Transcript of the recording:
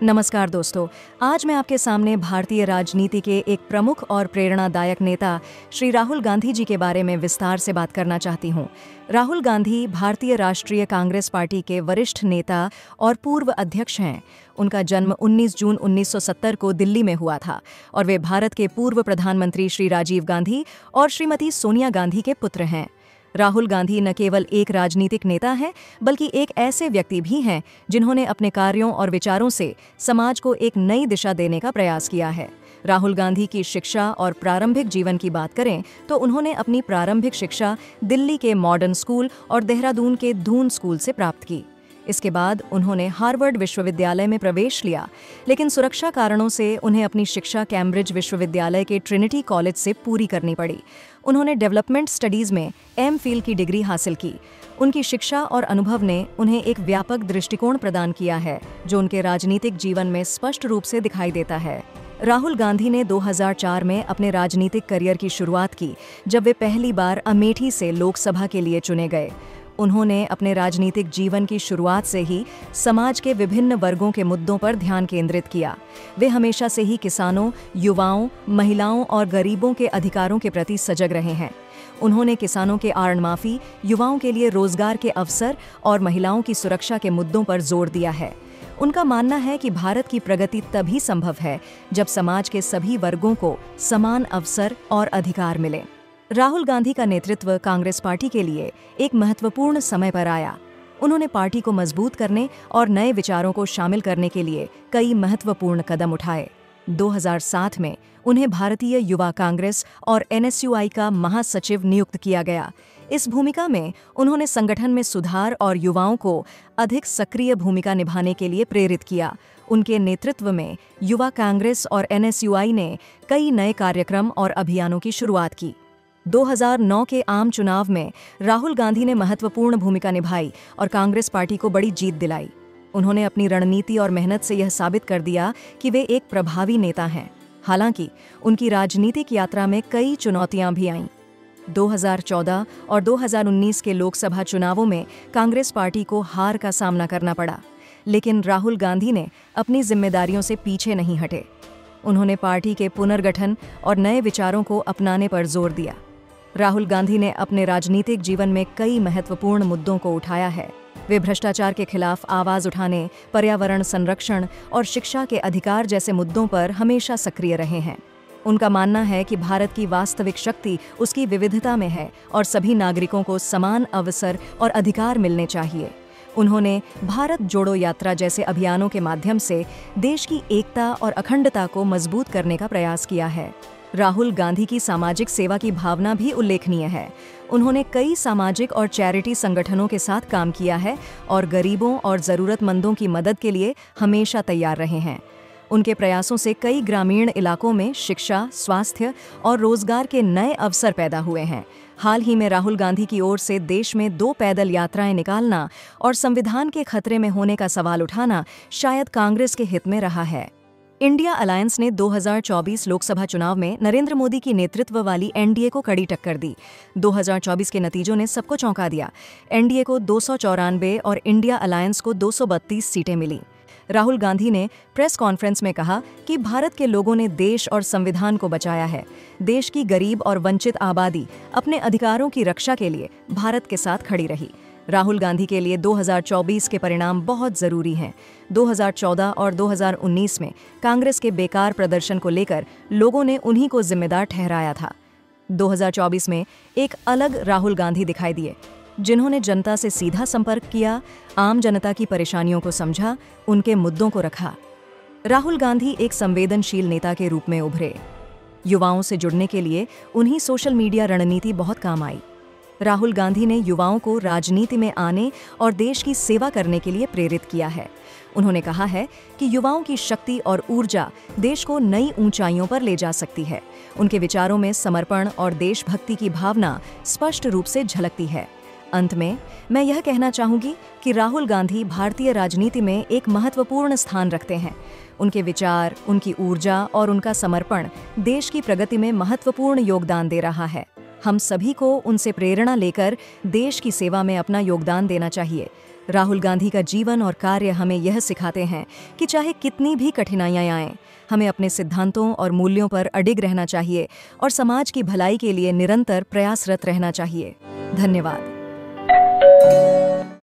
नमस्कार दोस्तों, आज मैं आपके सामने भारतीय राजनीति के एक प्रमुख और प्रेरणादायक नेता श्री राहुल गांधी जी के बारे में विस्तार से बात करना चाहती हूँ। राहुल गांधी भारतीय राष्ट्रीय कांग्रेस पार्टी के वरिष्ठ नेता और पूर्व अध्यक्ष हैं। उनका जन्म 19 जून 1970 को दिल्ली में हुआ था और वे भारत के पूर्व प्रधानमंत्री श्री राजीव गांधी और श्रीमती सोनिया गांधी के पुत्र हैं। राहुल गांधी न केवल एक राजनीतिक नेता हैं, बल्कि एक ऐसे व्यक्ति भी हैं जिन्होंने अपने कार्यों और विचारों से समाज को एक नई दिशा देने का प्रयास किया है। राहुल गांधी की शिक्षा और प्रारंभिक जीवन की बात करें तो उन्होंने अपनी प्रारंभिक शिक्षा दिल्ली के मॉडर्न स्कूल और देहरादून के दून स्कूल से प्राप्त की। इसके बाद उन्होंने हार्वर्ड विश्वविद्यालय में प्रवेश लिया, लेकिन सुरक्षा कारणों से उन्हें अपनी शिक्षा कैम्ब्रिज विश्वविद्यालय के ट्रिनिटी कॉलेज से पूरी करनी पड़ी। उन्होंने डेवलपमेंट स्टडीज़ में एम.फिल की डिग्री हासिल की। उनकी शिक्षा और अनुभव ने उन्हें एक व्यापक दृष्टिकोण प्रदान किया है, जो उनके राजनीतिक जीवन में स्पष्ट रूप से दिखाई देता है। राहुल गांधी ने 2004 में अपने राजनीतिक करियर की शुरुआत की, जब वे पहली बार अमेठी से लोकसभा के लिए चुने गए। उन्होंने अपने राजनीतिक जीवन की शुरुआत से ही समाज के विभिन्न वर्गों के मुद्दों पर ध्यान केंद्रित किया। वे हमेशा से ही किसानों, युवाओं, महिलाओं और गरीबों के अधिकारों के प्रति सजग रहे हैं। उन्होंने किसानों के आड़ माफी, युवाओं के लिए रोजगार के अवसर और महिलाओं की सुरक्षा के मुद्दों पर जोर दिया है। उनका मानना है कि भारत की प्रगति तभी संभव है जब समाज के सभी वर्गों को समान अवसर और अधिकार मिले। राहुल गांधी का नेतृत्व कांग्रेस पार्टी के लिए एक महत्वपूर्ण समय पर आया। उन्होंने पार्टी को मजबूत करने और नए विचारों को शामिल करने के लिए कई महत्वपूर्ण कदम उठाए। 2007 में उन्हें भारतीय युवा कांग्रेस और NSUI का महासचिव नियुक्त किया गया। इस भूमिका में उन्होंने संगठन में सुधार और युवाओं को अधिक सक्रिय भूमिका निभाने के लिए प्रेरित किया। उनके नेतृत्व में युवा कांग्रेस और NSUI ने कई नए कार्यक्रम और अभियानों की शुरुआत की। 2009 के आम चुनाव में राहुल गांधी ने महत्वपूर्ण भूमिका निभाई और कांग्रेस पार्टी को बड़ी जीत दिलाई। उन्होंने अपनी रणनीति और मेहनत से यह साबित कर दिया कि वे एक प्रभावी नेता हैं। हालांकि उनकी राजनीतिक यात्रा में कई चुनौतियां भी आईं। 2014 और 2019 के लोकसभा चुनावों में कांग्रेस पार्टी को हार का सामना करना पड़ा, लेकिन राहुल गांधी ने अपनी जिम्मेदारियों से पीछे नहीं हटे। उन्होंने पार्टी के पुनर्गठन और नए विचारों को अपनाने पर जोर दिया। राहुल गांधी ने अपने राजनीतिक जीवन में कई महत्वपूर्ण मुद्दों को उठाया है। वे भ्रष्टाचार के खिलाफ आवाज उठाने, पर्यावरण संरक्षण और शिक्षा के अधिकार जैसे मुद्दों पर हमेशा सक्रिय रहे हैं। उनका मानना है कि भारत की वास्तविक शक्ति उसकी विविधता में है और सभी नागरिकों को समान अवसर और अधिकार मिलने चाहिए। उन्होंने भारत जोड़ो यात्रा जैसे अभियानों के माध्यम से देश की एकता और अखंडता को मजबूत करने का प्रयास किया है। राहुल गांधी की सामाजिक सेवा की भावना भी उल्लेखनीय है। उन्होंने कई सामाजिक और चैरिटी संगठनों के साथ काम किया है और गरीबों और ज़रूरतमंदों की मदद के लिए हमेशा तैयार रहे हैं। उनके प्रयासों से कई ग्रामीण इलाकों में शिक्षा, स्वास्थ्य और रोजगार के नए अवसर पैदा हुए हैं। हाल ही में राहुल गांधी की ओर से देश में 2 पैदल यात्राएं निकालना और संविधान के खतरे में होने का सवाल उठाना शायद कांग्रेस के हित में रहा है। इंडिया अलायंस ने 2024 लोकसभा चुनाव में नरेंद्र मोदी की नेतृत्व वाली एनडीए को कड़ी टक्कर दी। 2024 के नतीजों ने सबको चौंका दिया। एनडीए को 294 और इंडिया अलायंस को 232 सीटें मिली। राहुल गांधी ने प्रेस कॉन्फ्रेंस में कहा कि भारत के लोगों ने देश और संविधान को बचाया है। देश की गरीब और वंचित आबादी अपने अधिकारों की रक्षा के लिए भारत के साथ खड़ी रही। राहुल गांधी के लिए 2024 के परिणाम बहुत जरूरी हैं। 2014 और 2019 में कांग्रेस के बेकार प्रदर्शन को लेकर लोगों ने उन्हीं को जिम्मेदार ठहराया था। 2024 में एक अलग राहुल गांधी दिखाई दिए, जिन्होंने जनता से सीधा संपर्क किया, आम जनता की परेशानियों को समझा, उनके मुद्दों को रखा। राहुल गांधी एक संवेदनशील नेता के रूप में उभरे। युवाओं से जुड़ने के लिए उन्हीं सोशल मीडिया रणनीति बहुत काम आई। राहुल गांधी ने युवाओं को राजनीति में आने और देश की सेवा करने के लिए प्रेरित किया है। उन्होंने कहा है कि युवाओं की शक्ति और ऊर्जा देश को नई ऊंचाइयों पर ले जा सकती है। उनके विचारों में समर्पण और देशभक्ति की भावना स्पष्ट रूप से झलकती है। अंत में मैं यह कहना चाहूंगी कि राहुल गांधी भारतीय राजनीति में एक महत्वपूर्ण स्थान रखते हैं। उनके विचार, उनकी ऊर्जा और उनका समर्पण देश की प्रगति में महत्वपूर्ण योगदान दे रहा है। हम सभी को उनसे प्रेरणा लेकर देश की सेवा में अपना योगदान देना चाहिए। राहुल गांधी का जीवन और कार्य हमें यह सिखाते हैं कि चाहे कितनी भी कठिनाइयां आएं, हमें अपने सिद्धांतों और मूल्यों पर अडिग रहना चाहिए और समाज की भलाई के लिए निरंतर प्रयासरत रहना चाहिए। धन्यवाद।